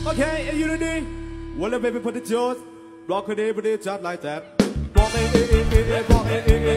Okay, are you ready? Well, baby, put it yours. Block it, put it just like that. Block it, block it,